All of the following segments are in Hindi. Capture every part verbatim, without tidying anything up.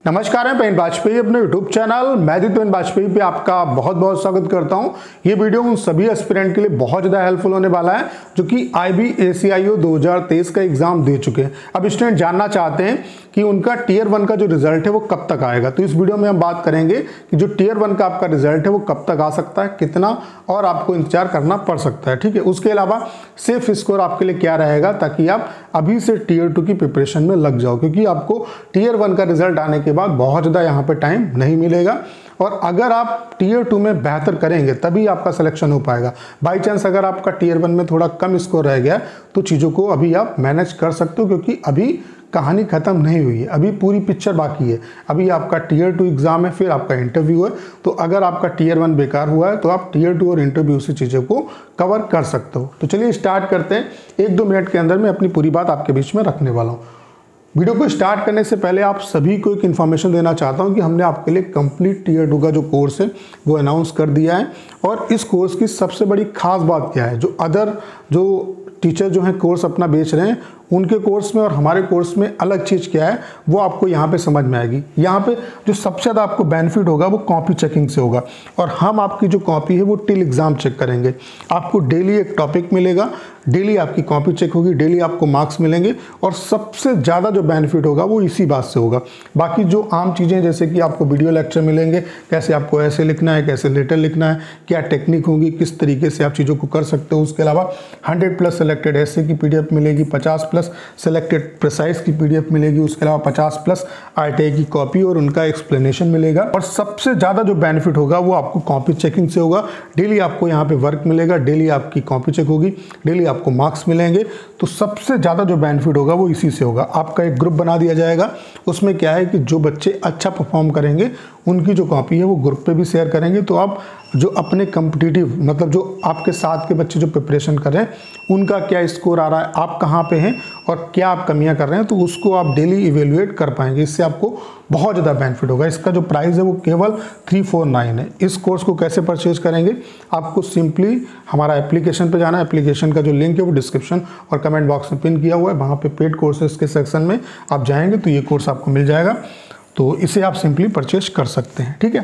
नमस्कार, मैं पेन वाजपेयी अपने YouTube channel magic pen Vajpayee पे आपका बहुत बहुत स्वागत करता हूं। ये वीडियो उन सभी एस्पिरेंट के लिए बहुत ज़्यादा हेल्पफुल होने वाला है जो कि आईबी एसीआईओ दो हज़ार तेईस का एग्जाम दे चुके हैं। अब स्टूडेंट जानना चाहते हैं कि उनका टीयर वन का जो रिजल्ट है वो कब तक आएगा। तो इस वीडियो में हम बात करेंगे कि जो टीयर वन का आपका रिजल्ट है वो कब तक आ सकता है, कितना और आपको इंतजार करना पड़ सकता है। ठीक है, उसके अलावा सेफ स्कोर आपके लिए क्या रहेगा ताकि आप अभी से टीयर टू की प्रिपरेशन में लग जाओ, क्योंकि आपको टीयर वन का रिजल्ट आने के बाद बहुत ज़्यादा यहाँ पे टाइम नहीं मिलेगा और अगर आप टीयर टू में बेहतर करेंगे तभी आपका सिलेक्शन हो पाएगा। बाई चांस अगर आपका टीयर वन में थोड़ा कम स्कोर रह गया तो चीज़ों को अभी आप मैनेज कर सकते हो, क्योंकि अभी कहानी खत्म नहीं हुई है, अभी पूरी पिक्चर बाकी है। अभी आपका टीयर टू एग्जाम है, फिर आपका इंटरव्यू है। तो अगर आपका टीयर वन बेकार हुआ है तो आप टीयर टू और इंटरव्यू से चीज़ों को कवर कर सकते हो। तो चलिए स्टार्ट करते हैं। एक दो मिनट के अंदर मैं अपनी पूरी बात आपके बीच में रखने वाला हूँ। वीडियो को स्टार्ट करने से पहले आप सभी को एक इन्फॉर्मेशन देना चाहता हूं कि हमने आपके लिए कंप्लीट टीयर टू का जो कोर्स है वो अनाउंस कर दिया है। और इस कोर्स की सबसे बड़ी खास बात क्या है, जो अदर जो टीचर जो हैं कोर्स अपना बेच रहे हैं उनके कोर्स में और हमारे कोर्स में अलग चीज़ क्या है वो आपको यहाँ पे समझ में आएगी। यहाँ पे जो सबसे ज़्यादा आपको बेनिफिट होगा वो कॉपी चेकिंग से होगा और हम आपकी जो कॉपी है वो टिल एग्ज़ाम चेक करेंगे। आपको डेली एक टॉपिक मिलेगा, डेली आपकी कॉपी चेक होगी, डेली आपको मार्क्स मिलेंगे और सबसे ज़्यादा जो बेनिफिट होगा वो इसी बात से होगा। बाकी जो आम चीज़ें जैसे कि आपको वीडियो लेक्चर मिलेंगे, कैसे आपको ऐसे लिखना है, कैसे लेटर लिखना है, क्या टेक्निक होगी, किस तरीके से आप चीज़ों को कर सकते हो। उसके अलावा हंड्रेड प्लस सेलेक्टेड ऐसे की पीडीएफ मिलेगी, पचास प्लस सेलेक्टेड प्रिसाइज की पीडीएफ मिलेगी, उसके अलावा पचास प्लस आरटीआई की कॉपी और उनका एक्सप्लेनेशन मिलेगा। और सबसे ज़्यादा जो बेनिफिट होगा वो आपको कॉपी चेकिंग से होगा। डेली आपको यहाँ पे वर्क मिलेगा, डेली आपकी कॉपी चेक होगी, डेली आपको मार्क्स मिलेंगे। तो सबसे ज़्यादा जो बेनिफिट होगा वो इसी से होगा। आपका एक ग्रुप बना दिया जाएगा, उसमें क्या है कि जो बच्चे अच्छा परफॉर्म करेंगे उनकी जो कॉपी है वो ग्रुप पे भी शेयर करेंगे। तो आप जो अपने कम्पिटिटिव मतलब जो आपके साथ के बच्चे जो प्रिपरेशन कर रहे हैं उनका क्या स्कोर आ रहा है, आप कहाँ पे हैं और क्या आप कमियां कर रहे हैं, तो उसको आप डेली इवेल्युएट कर पाएंगे। इससे आपको बहुत ज़्यादा बेनिफिट होगा। इसका जो प्राइस है वो केवल थ्री फोर नाइन है। इस कोर्स को कैसे परचेज करेंगे, आपको सिंपली हमारा एप्लीकेशन पे जाना है। एप्लीकेशन का जो लिंक है वो डिस्क्रिप्शन और कमेंट बॉक्स में पिन किया हुआ है, वहाँ पे पेड कोर्सेज के सेक्शन में आप जाएंगे तो ये कोर्स आपको मिल जाएगा। तो इसे आप सिंपली परचेज कर सकते हैं। ठीक है,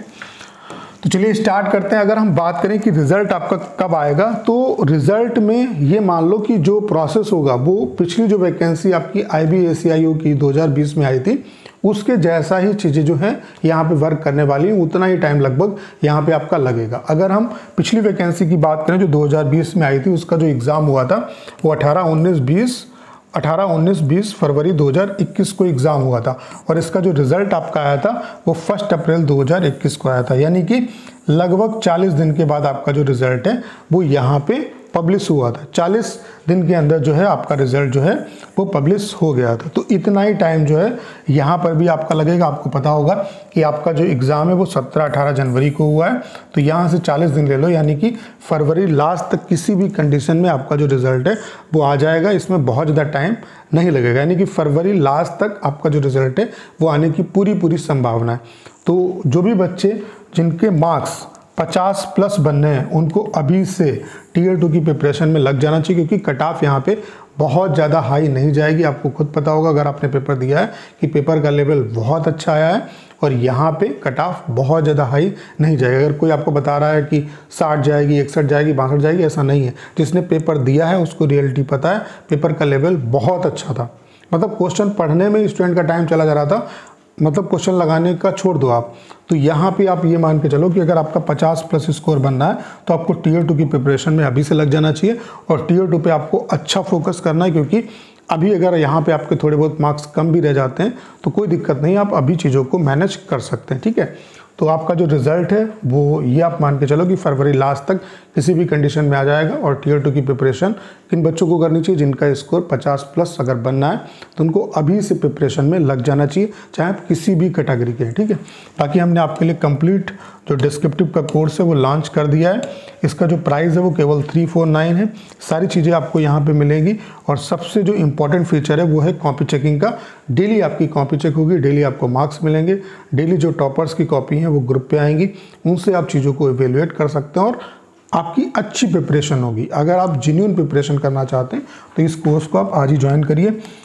तो चलिए स्टार्ट करते हैं। अगर हम बात करें कि रिजल्ट आपका कब आएगा, तो रिजल्ट में ये मान लो कि जो प्रोसेस होगा वो पिछली जो वैकेंसी आपकी आईबी एसीआईओ की दो हज़ार बीस में आई थी उसके जैसा ही चीज़ें जो हैं यहाँ पे वर्क करने वाली हैं, उतना ही टाइम लगभग यहाँ पे आपका लगेगा। अगर हम पिछली वैकेंसी की बात करें जो दो हज़ार बीस में आई थी, उसका जो एग्ज़ाम हुआ था वो अठारह उन्नीस बीस अठारह उन्नीस बीस फरवरी दो हज़ार इक्कीस को एग्ज़ाम हुआ था और इसका जो रिज़ल्ट आपका आया था वो फर्स्ट अप्रैल दो हज़ार इक्कीस को आया था। यानी कि लगभग चालीस दिन के बाद आपका जो रिज़ल्ट है वो यहाँ पे पब्लिश हुआ था। चालीस दिन के अंदर जो है आपका रिज़ल्ट जो है वो पब्लिश हो गया था। तो इतना ही टाइम जो है यहाँ पर भी आपका लगेगा। आपको पता होगा कि आपका जो एग्ज़ाम है वो सत्रह अठारह जनवरी को हुआ है, तो यहाँ से चालीस दिन ले लो, यानी कि फरवरी लास्ट तक किसी भी कंडीशन में आपका जो रिज़ल्ट है वो आ जाएगा। इसमें बहुत ज़्यादा टाइम नहीं लगेगा, यानी कि फरवरी लास्ट तक आपका जो रिज़ल्ट है वो आने की पूरी पूरी संभावना है। तो जो भी बच्चे जिनके मार्क्स पचास प्लस बनने हैं उनको अभी से टीयर टू की प्रिपरेशन में लग जाना चाहिए, क्योंकि कट ऑफ यहाँ पे बहुत ज़्यादा हाई नहीं जाएगी। आपको खुद पता होगा अगर आपने पेपर दिया है कि पेपर का लेवल बहुत अच्छा आया है और यहाँ पे कट ऑफ बहुत ज़्यादा हाई नहीं जाएगा। अगर कोई आपको बता रहा है कि साठ जाएगी, इकसठ जाएगी, बासठ जाएगी, ऐसा नहीं है। जिसने पेपर दिया है उसको रियलिटी पता है, पेपर का लेवल बहुत अच्छा था। मतलब क्वेश्चन पढ़ने में स्टूडेंट का टाइम चला जा रहा था, मतलब क्वेश्चन लगाने का छोड़ दो आप। तो यहाँ पे आप ये मान के चलो कि अगर आपका पचास प्लस स्कोर बनना है तो आपको टीयर टू की प्रिपरेशन में अभी से लग जाना चाहिए और टीयर टू पे आपको अच्छा फोकस करना है, क्योंकि अभी अगर यहाँ पे आपके थोड़े बहुत मार्क्स कम भी रह जाते हैं तो कोई दिक्कत नहीं, आप अभी चीज़ों को मैनेज कर सकते हैं। ठीक है, तो आपका जो रिज़ल्ट है वो ये आप मान के चलो कि फरवरी लास्ट तक किसी भी कंडीशन में आ जाएगा। और टीयर टू की प्रिपरेशन किन बच्चों को करनी चाहिए, जिनका स्कोर पचास प्लस अगर बनना है तो उनको अभी से प्रिपरेशन में लग जाना चाहिए, चाहे आप किसी भी कैटेगरी के हैं। ठीक है, बाकी हमने आपके लिए कंप्लीट जो डिस्क्रिप्टिव का कोर्स है वो लॉन्च कर दिया है। इसका जो प्राइस है वो केवल थ्री फोर नाइन है। सारी चीज़ें आपको यहाँ पे मिलेंगी और सबसे जो इम्पोर्टेंट फीचर है वो है कॉपी चेकिंग का। डेली आपकी कॉपी चेक होगी, डेली आपको मार्क्स मिलेंगे, डेली जो टॉपर्स की कॉपी है वो ग्रुप पे आएंगी, उनसे आप चीज़ों को इवेल्युएट कर सकते हैं और आपकी अच्छी प्रिपरेशन होगी। अगर आप जेन्युइन प्रिपरेशन करना चाहते हैं तो इस कोर्स को आप आज ही ज्वाइन करिए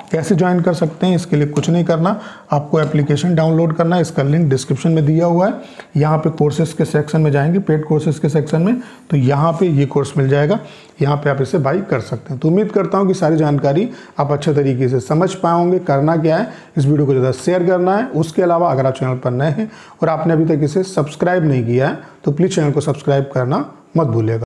कैसे ज्वाइन कर सकते हैं, इसके लिए कुछ नहीं करना, आपको एप्लीकेशन डाउनलोड करना है। इसका लिंक डिस्क्रिप्शन में दिया हुआ है। यहाँ पे कोर्सेज के सेक्शन में जाएंगे, पेड कोर्सेज के सेक्शन में, तो यहाँ पे ये कोर्स मिल जाएगा। यहाँ पे आप इसे बाई कर सकते हैं। तो उम्मीद करता हूँ कि सारी जानकारी आप अच्छे तरीके से समझ पाए होंगे। करना क्या है, इस वीडियो को ज़्यादा शेयर करना है। उसके अलावा अगर आप चैनल पर नए हैं और आपने अभी तक इसे सब्सक्राइब नहीं किया है तो प्लीज़ चैनल को सब्सक्राइब करना मत भूलिएगा।